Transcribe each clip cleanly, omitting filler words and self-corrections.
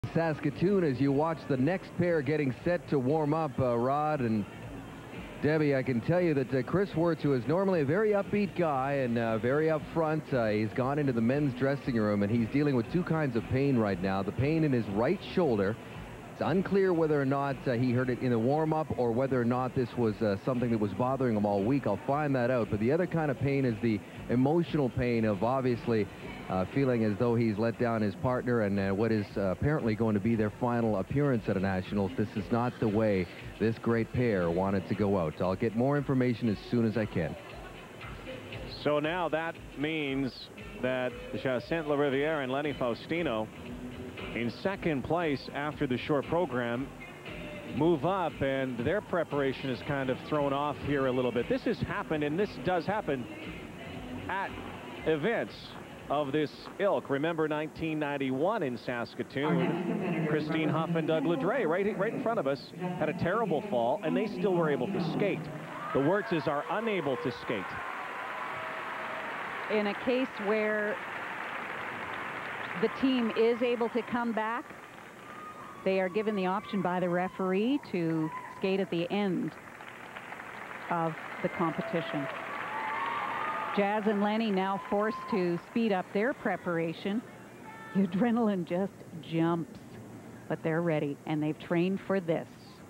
Saskatoon as you watch the next pair getting set to warm up, Rod and Debbie. I can tell you that Chris Wirtz, who is normally a very upbeat guy and very upfront, he's gone into the men's dressing room and he's dealing with two kinds of pain right now. The pain in his right shoulder. It's unclear whether or not he heard it in the warm-up or whether or not this was something that was bothering him all week. I'll find that out. But the other kind of pain is the emotional pain of obviously feeling as though he's let down his partner and what is apparently going to be their final appearance at a Nationals. This is not the way this great pair wanted to go out. I'll get more information as soon as I can. So now that means that Jacinthe Larivière and Lenny Faustino, in second place after the short program, move up, and their preparation is kind of thrown off here a little bit. This has happened, and this does happen at events of this ilk. Remember 1991 in Saskatoon, Christine Huff and Doug Ledre right in front of us had a terrible fall, and they still were able to skate. The Wirtzes are unable to skate. In a case where the team is able to come back, they are given the option by the referee to skate at the end of the competition. Jazz and Lenny now forced to speed up their preparation. The adrenaline just jumps, but they're ready, and they've trained for this.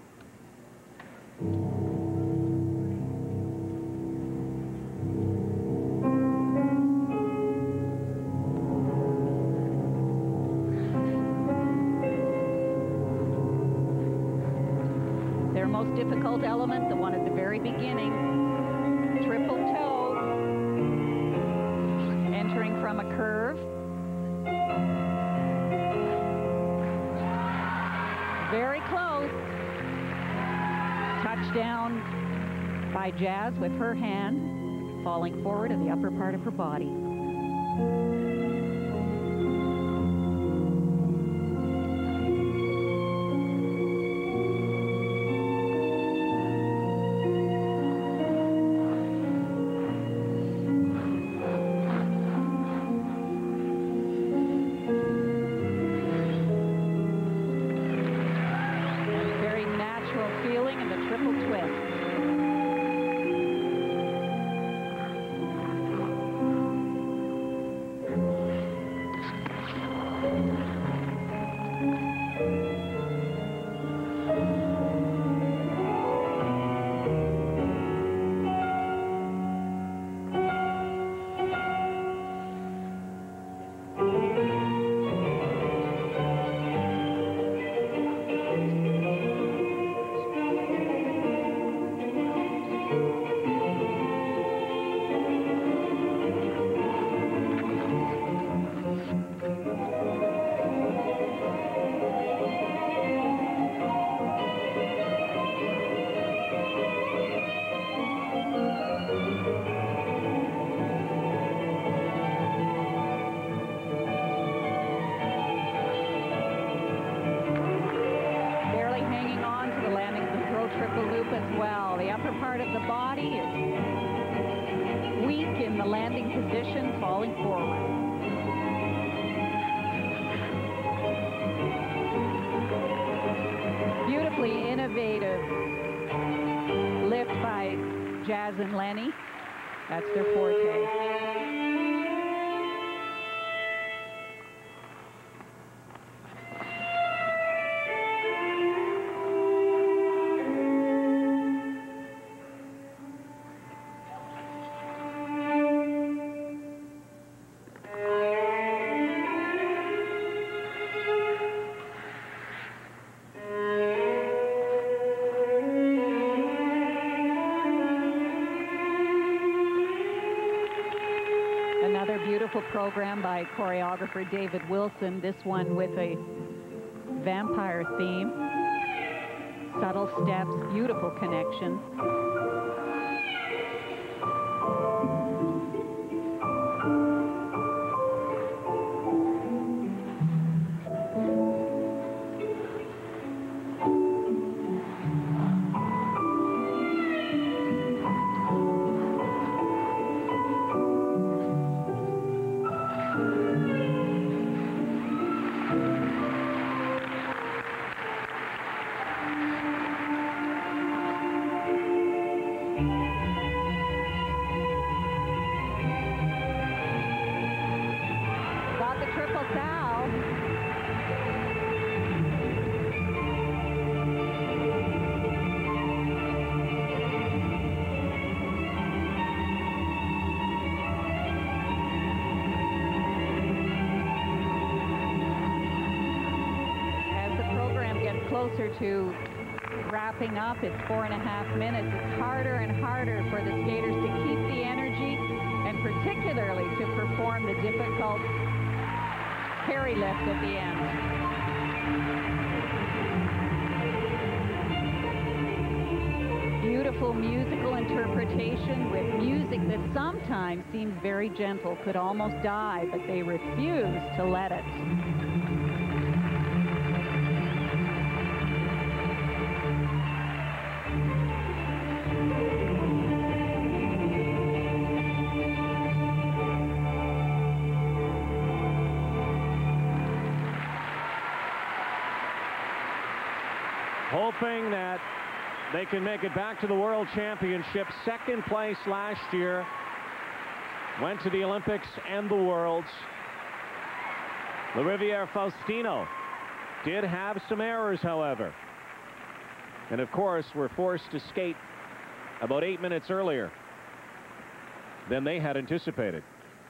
Their most difficult element, the one at the very beginning, triple toe. Entering from a curve. Very close. Touchdown by Jazz with her hand falling forward in the upper part of her body. Jazz and Lenny, that's their forte. Program by choreographer David Wilson, this one with a vampire theme, subtle steps, beautiful connection. closer to wrapping up. It's 4.5 minutes. It's harder and harder for the skaters to keep the energy and particularly to perform the difficult carry lift at the end. Beautiful musical interpretation with music that sometimes seems very gentle, could almost die, but they refuse to let it. Hoping that they can make it back to the World Championship. Second place last year. Went to the Olympics and the Worlds. Lariviere Faustino did have some errors, however. And of course, were forced to skate about 8 minutes earlier than they had anticipated.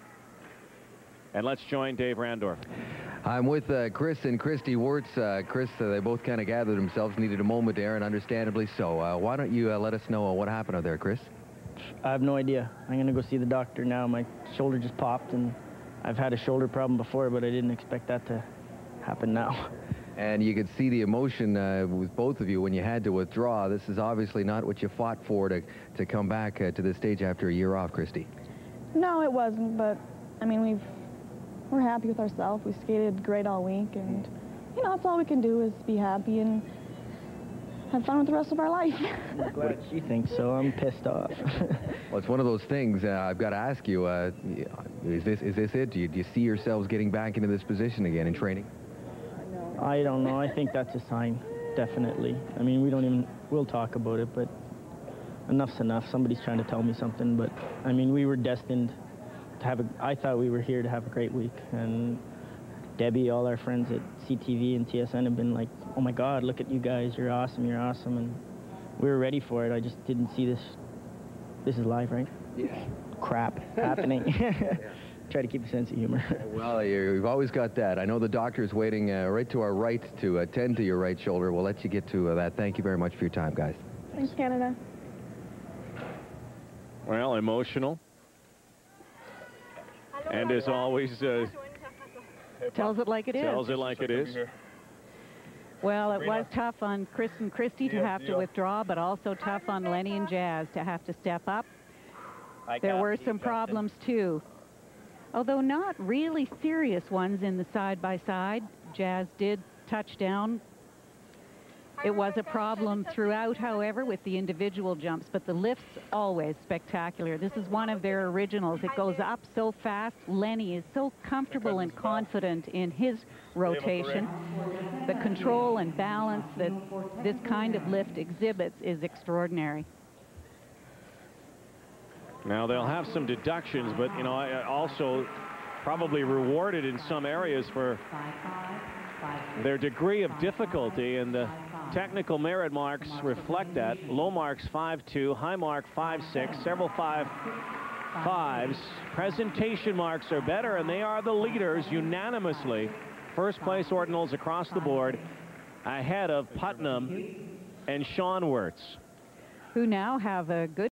And let's join Dave Randorf. I'm with Chris and Christy Wirtz. Chris, they both kind of gathered themselves, needed a moment there, and understandably so. Why don't you let us know what happened out there, Chris? I have no idea. I'm going to go see the doctor now. My shoulder just popped, and I've had a shoulder problem before, but I didn't expect that to happen now. And you could see the emotion with both of you when you had to withdraw. This is obviously not what you fought for to come back to this stage after a year off, Christy. No, it wasn't, but, I mean, we're happy with ourselves. We skated great all week, and, you know, that's all we can do is be happy and have fun with the rest of our life. I'm glad she thinks so. I'm pissed off. Well, it's one of those things. I've got to ask you, is this it? Do you see yourselves getting back into this position again in training? I don't know. I think that's a sign, definitely. I mean, we'll talk about it, but enough's enough. Somebody's trying to tell me something, but, I mean, we were destined to I thought we were here to have a great week, and Debbie, all our friends at CTV and TSN have been like, oh my God, look at you guys, you're awesome, and we were ready for it. I just didn't see this is live, right? Yeah. Crap happening. Try to keep a sense of humor. Well, you've always got that. I know the doctor's waiting right to our right to attend to your right shoulder. We'll let you get to that. Thank you very much for your time, guys. Thanks, Canada. Well, emotional. And as always, Tells it like it is. tells it like it is. Well, it was tough on Chris and Christy to have to withdraw, but also tough on Lenny and Jazz to have to step up. There were some problems, too. Although not really serious ones in the side-by-side. Jazz did touch down. It was a problem throughout, however, with the individual jumps, but the lifts always spectacular. This is one of their originals. It goes up so fast. Lenny is so comfortable and confident in his rotation. The control and balance that this kind of lift exhibits is extraordinary. Now, they'll have some deductions, but, you know, also probably rewarded in some areas for their degree of difficulty, and the technical merit marks reflect that. Low marks 5.2, high mark 5.6, several 5.5s. Presentation marks are better, and they are the leaders unanimously. First place ordinals across the board, ahead of Putnam and Sean Wirtz, who now have a good